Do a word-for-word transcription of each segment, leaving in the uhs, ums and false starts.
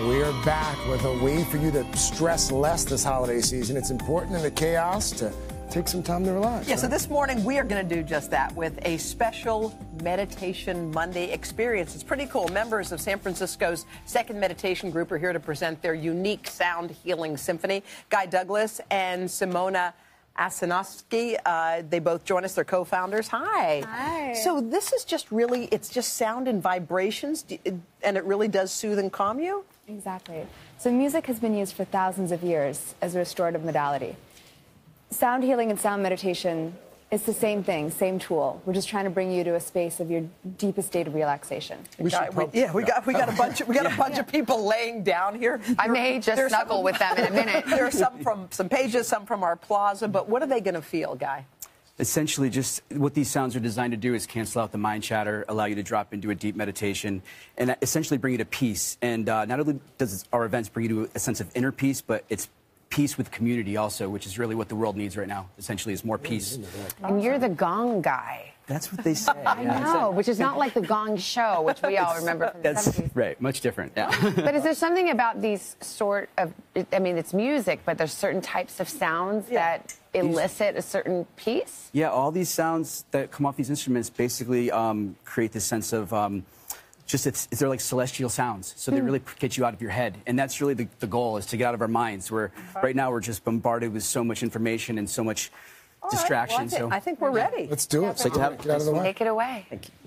We are back with a way for you to stress less this holiday season. It's important in the chaos to take some time to relax. Yeah, right? so this morning we are going to do just that with a special Meditation Monday experience. It's pretty cool. Members of San Francisco's second meditation group are here to present their unique Sound Healing Sympony. Guy Douglas and Simona Asinovski, uh, they both join us. They're co-founders. Hi. Hi. So this is just really, it's just sound and vibrations, and it really does soothe and calm you? Exactly. So music has been used for thousands of years as a restorative modality. Sound healing and sound meditation, it's the same thing, same tool. We're just trying to bring you to a space of your deepest state of relaxation. We got, we, yeah, we got we got a bunch of we got a bunch of people laying down here. I may just There's snuggle some, with them in a minute. There are some from some pages, some from our plaza, but what are they going to feel, Guy? Essentially, just what these sounds are designed to do is cancel out the mind chatter, allow you to drop into a deep meditation, and essentially bring you to peace. And uh, not only does our events bring you to a sense of inner peace, but it's peace with community also, which is really what the world needs right now, essentially, is more peace. And you're the gong guy. That's what they say. I know, which is not like the Gong Show, which we all remember from the That's seventies. right, much different. Yeah. But is there something about these sort of, I mean, it's music, but there's certain types of sounds Yeah. that elicit a certain peace? Yeah, all these sounds that come off these instruments basically um, create this sense of um, just, it's, they're like celestial sounds. So they really get you out of your head. And that's really the, the goal, is to get out of our minds. Where right now we're just bombarded with so much information and so much All right, distraction. well, I, think, so I think we're ready. Let's do it. So to have- get out of the way. Take it away. Thank you.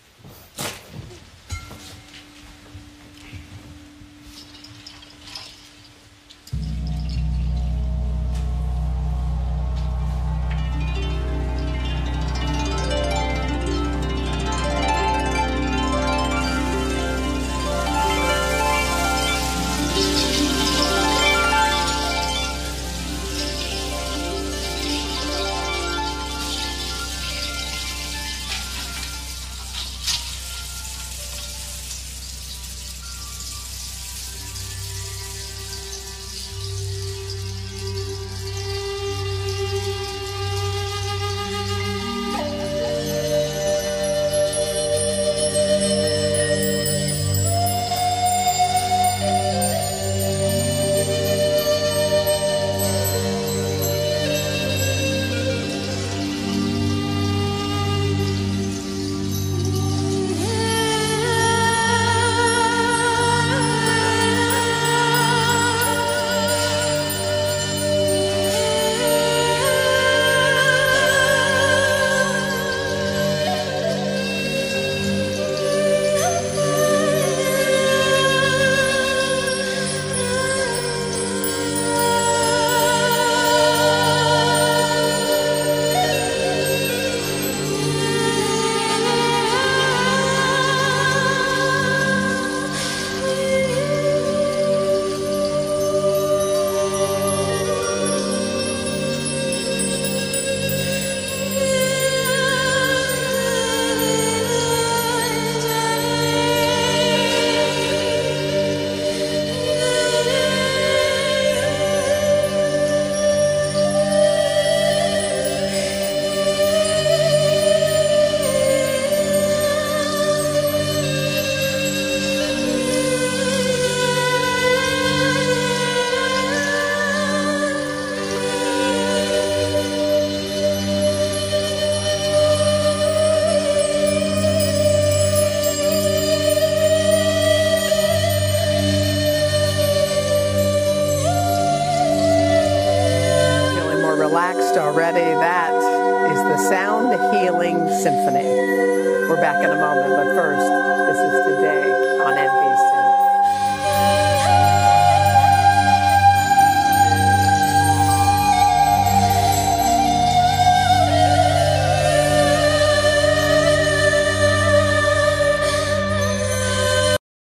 Already, that is the Sound Healing Symphony. We're back in a moment, but first, this is Today on N B C.